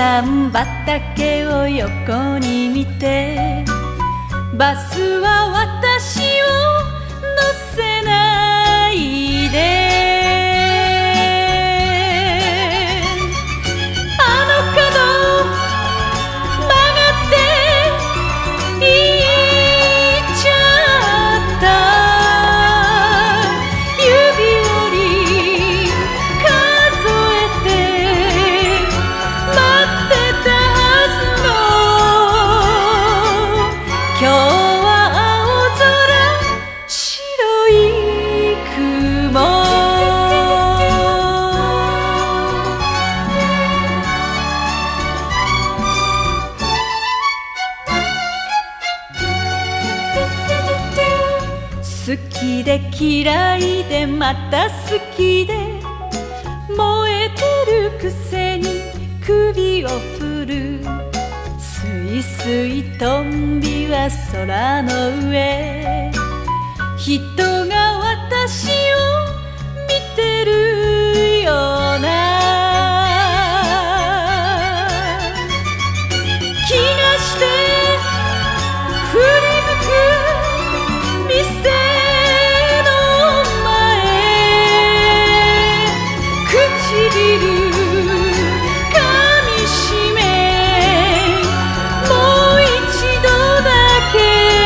ん畑を横に見て、バスは私を乗せないで、あの角曲がって行っちゃった。指折り数えて待ってたはずの、今日は青空白い雲。好きで嫌いでまた好きで、燃えてるくせに首を振る。すいすいとんびは空の上、人が私を見てるような気がして、振り向く店の前、唇噛みしめ、もう一度だけ、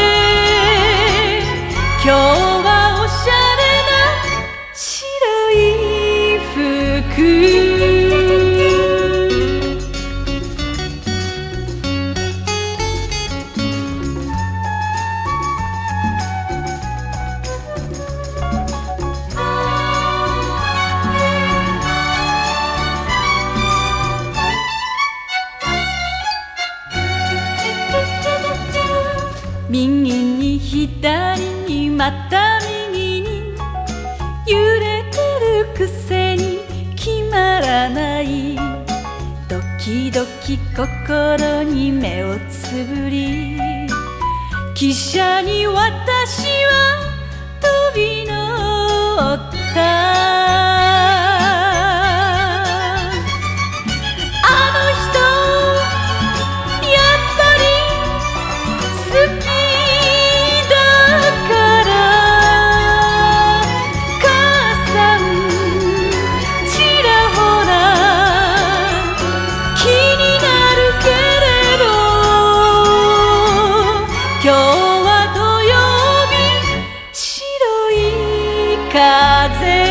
今日はおしゃれな白い服。右に左にまた右に、揺れてるくせに決まらない。ドキドキ心に目をつぶり、汽車に私は飛び乗った。今日は土曜日、白い風。